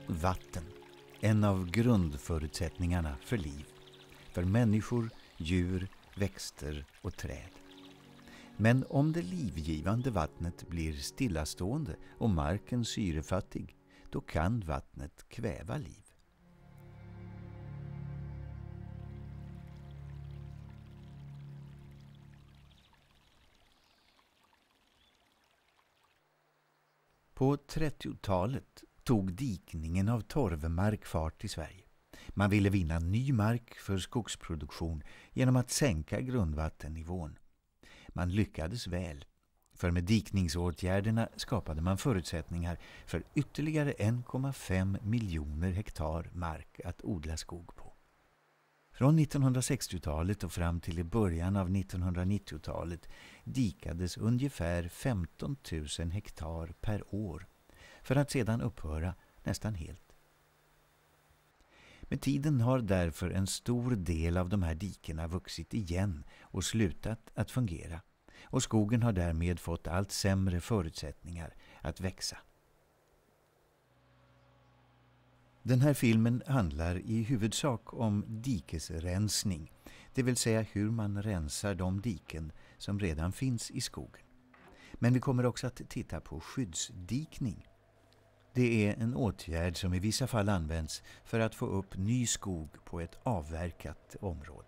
Vatten, en av grundförutsättningarna för liv. För människor, djur, växter och träd. Men om det livgivande vattnet blir stillastående och marken syrefattig, då kan vattnet kväva liv. På 30-talet tog dikningen av torvmark fart i Sverige. Man ville vinna ny mark för skogsproduktion genom att sänka grundvattennivån. Man lyckades väl, för med dikningsåtgärderna skapade man förutsättningar för ytterligare 1,5 miljoner hektar mark att odla skog på. Från 1960-talet och fram till i början av 1990-talet dikades ungefär 15 000 hektar per år, för att sedan upphöra nästan helt. Med tiden har därför en stor del av de här dikerna vuxit igen och slutat att fungera, och skogen har därmed fått allt sämre förutsättningar att växa. Den här filmen handlar i huvudsak om dikesrensning, det vill säga hur man rensar de diken som redan finns i skogen. Men vi kommer också att titta på skyddsdikning. Det är en åtgärd som i vissa fall används för att få upp ny skog på ett avverkat område.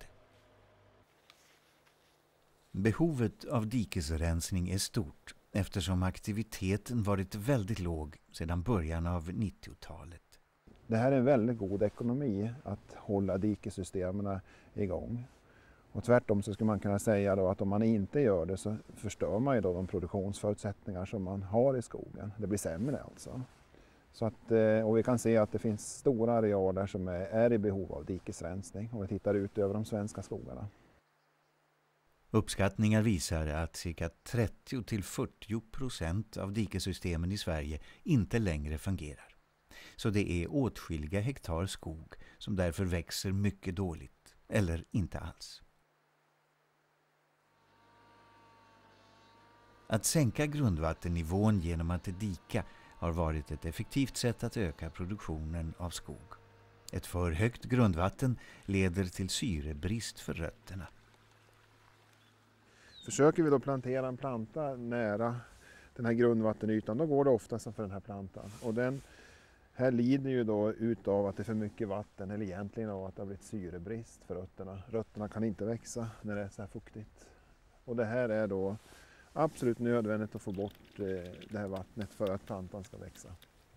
Behovet av dikesrensning är stort eftersom aktiviteten varit väldigt låg sedan början av 90-talet. Det här är en väldigt god ekonomi att hålla dikesystemen igång. Och tvärtom så skulle man kunna säga då att om man inte gör det så förstör man ju då de produktionsförutsättningar som man har i skogen. Det blir sämre alltså. Så att, och vi kan se att det finns stora arealer som är i behov av dikesrensning om vi tittar ut över de svenska skogarna. Uppskattningar visar att cirka 30-40% av dikesystemen i Sverige inte längre fungerar. Så det är åtskilliga hektar skog som därför växer mycket dåligt, eller inte alls. Att sänka grundvattennivån genom att dika har varit ett effektivt sätt att öka produktionen av skog. Ett för högt grundvatten leder till syrebrist för rötterna. Försöker vi då plantera en planta nära den här grundvattenytan, då går det ofta som för den här plantan. Och den här lider ju då utav att det är för mycket vatten, eller egentligen av att det har blivit syrebrist för rötterna. Rötterna kan inte växa när det är så här fuktigt. Och det här är då absolut nödvändigt att få bort det här vattnet för att plantan ska växa.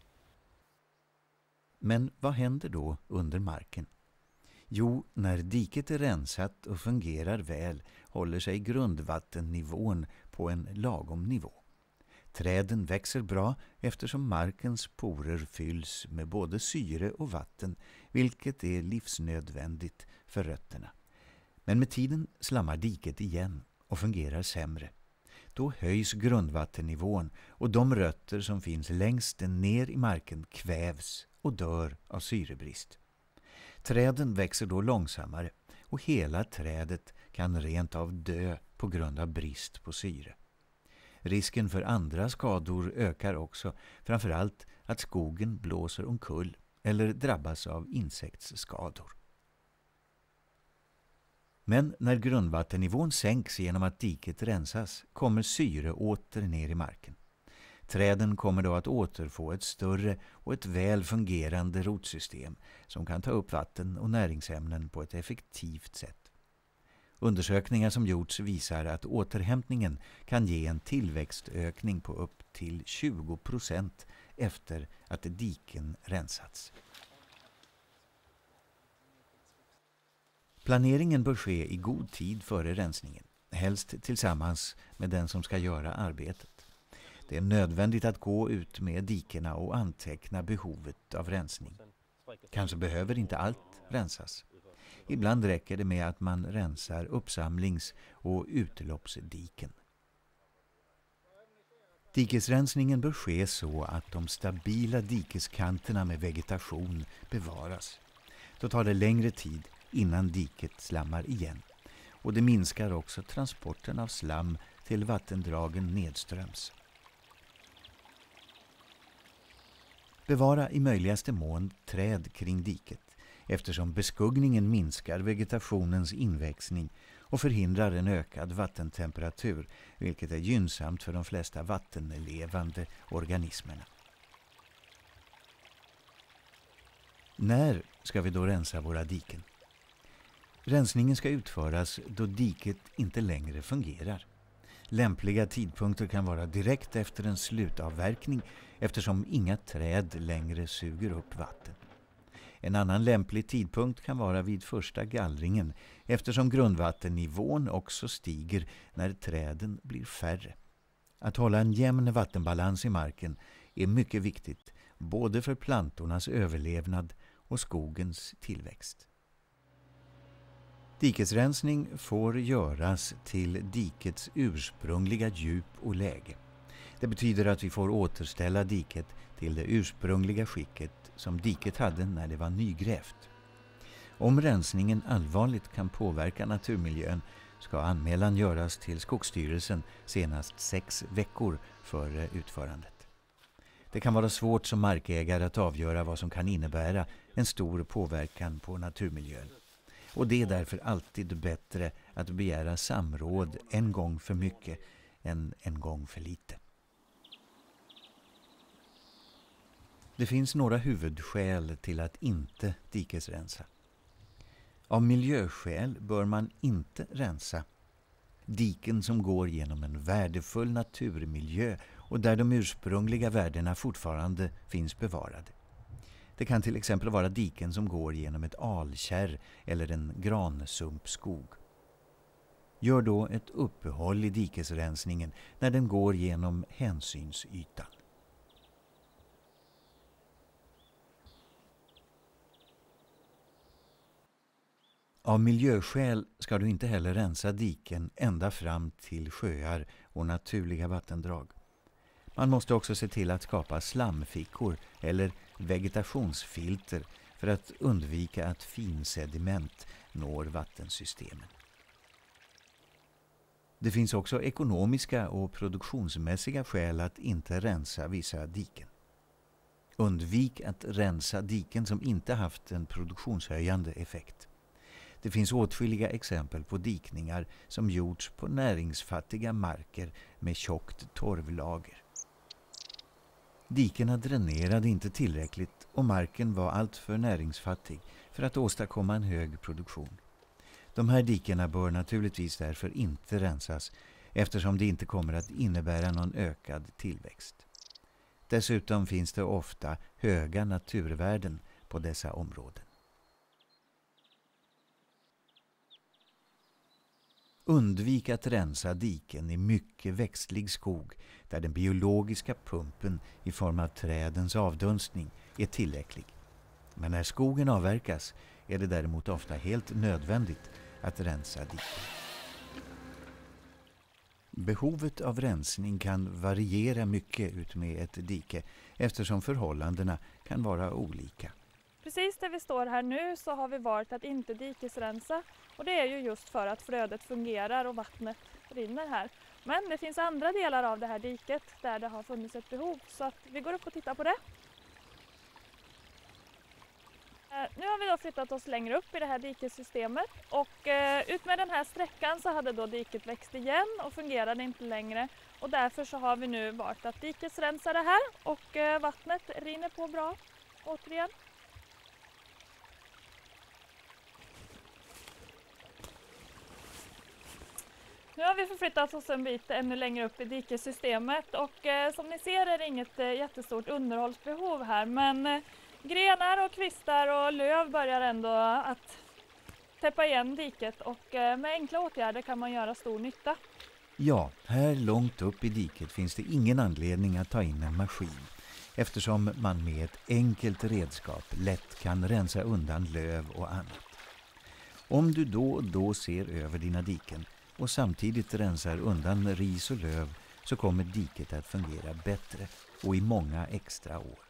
Men vad händer då under marken? Jo, när diket är rensat och fungerar väl håller sig grundvattennivån på en lagom nivå. Träden växer bra eftersom markens porer fylls med både syre och vatten, vilket är livsnödvändigt för rötterna. Men med tiden slammar diket igen och fungerar sämre. Då höjs grundvattennivån och de rötter som finns längst ner i marken kvävs och dör av syrebrist. Träden växer då långsammare och hela trädet kan rent av dö på grund av brist på syre. Risken för andra skador ökar också, framförallt att skogen blåser omkull eller drabbas av insektsskador. Men när grundvattennivån sänks genom att diket rensas kommer syre åter ner i marken. Träden kommer då att återfå ett större och ett väl fungerande rotsystem som kan ta upp vatten och näringsämnen på ett effektivt sätt. Undersökningar som gjorts visar att återhämtningen kan ge en tillväxtökning på upp till 20% efter att diken rensats. Planeringen bör ske i god tid före rensningen, helst tillsammans med den som ska göra arbetet. Det är nödvändigt att gå ut med dikerna och anteckna behovet av rensning. Kanske behöver inte allt rensas. Ibland räcker det med att man rensar uppsamlings- och utloppsdiken. Dikesrensningen bör ske så att de stabila dikeskanterna med vegetation bevaras. Då tar det längre tid innan diket slammar igen. Och det minskar också transporten av slam till vattendragen nedströms. Bevara i möjligaste mån träd kring diket eftersom beskuggningen minskar vegetationens inväxning och förhindrar en ökad vattentemperatur, vilket är gynnsamt för de flesta vattenlevande organismerna. När ska vi då rensa våra diken? Rensningen ska utföras då diket inte längre fungerar. Lämpliga tidpunkter kan vara direkt efter en slutavverkning eftersom inga träd längre suger upp vatten. En annan lämplig tidpunkt kan vara vid första gallringen eftersom grundvattennivån också stiger när träden blir färre. Att hålla en jämn vattenbalans i marken är mycket viktigt både för plantornas överlevnad och skogens tillväxt. Dikesrensning får göras till dikets ursprungliga djup och läge. Det betyder att vi får återställa diket till det ursprungliga skicket som diket hade när det var nygrävt. Om rensningen allvarligt kan påverka naturmiljön ska anmälan göras till Skogsstyrelsen senast 6 veckor före utförandet. Det kan vara svårt som markägare att avgöra vad som kan innebära en stor påverkan på naturmiljön. Och det är därför alltid bättre att begära samråd en gång för mycket än en gång för lite. Det finns några huvudskäl till att inte dikesrensa. Av miljöskäl bör man inte rensa diken som går genom en värdefull naturmiljö och där de ursprungliga värdena fortfarande finns bevarade. Det kan till exempel vara diken som går genom ett alkärr eller en gransumpskog. Gör då ett uppehåll i dikesrensningen när den går genom hänsynsytan. Av miljöskäl ska du inte heller rensa diken ända fram till sjöar och naturliga vattendrag. Man måste också se till att skapa slamfickor eller vegetationsfilter för att undvika att finsediment når vattensystemen. Det finns också ekonomiska och produktionsmässiga skäl att inte rensa vissa diken. Undvik att rensa diken som inte haft en produktionshöjande effekt. Det finns åtskilliga exempel på dikningar som gjorts på näringsfattiga marker med tjockt torvlager. Dikerna dränerade inte tillräckligt och marken var alltför näringsfattig för att åstadkomma en hög produktion. De här dikerna bör naturligtvis därför inte rensas eftersom det inte kommer att innebära någon ökad tillväxt. Dessutom finns det ofta höga naturvärden på dessa områden. Undvik att rensa diken i mycket växtlig skog där den biologiska pumpen i form av trädens avdunstning är tillräcklig. Men när skogen avverkas är det däremot ofta helt nödvändigt att rensa diken. Behovet av rensning kan variera mycket utmed ett dike eftersom förhållandena kan vara olika. Precis där vi står här nu så har vi valt att inte dikesrensa och det är ju just för att flödet fungerar och vattnet rinner här. Men det finns andra delar av det här diket där det har funnits ett behov så att vi går upp och tittar på det. Nu har vi då flyttat oss längre upp i det här dikesystemet och ut med den här sträckan så hade då diket växt igen och fungerade inte längre. Och därför så har vi nu valt att dikesrensa det här och vattnet rinner på bra återigen. Nu har vi förflyttat oss en bit ännu längre upp i dikesystemet och som ni ser är det inget jättestort underhållsbehov här men grenar och kvistar och löv börjar ändå att täppa igen diket och med enkla åtgärder kan man göra stor nytta. Ja, här långt upp i diket finns det ingen anledning att ta in en maskin eftersom man med ett enkelt redskap lätt kan rensa undan löv och annat. Om du då och då ser över dina diken och samtidigt rensar undan ris och löv så kommer diket att fungera bättre och i många extra år.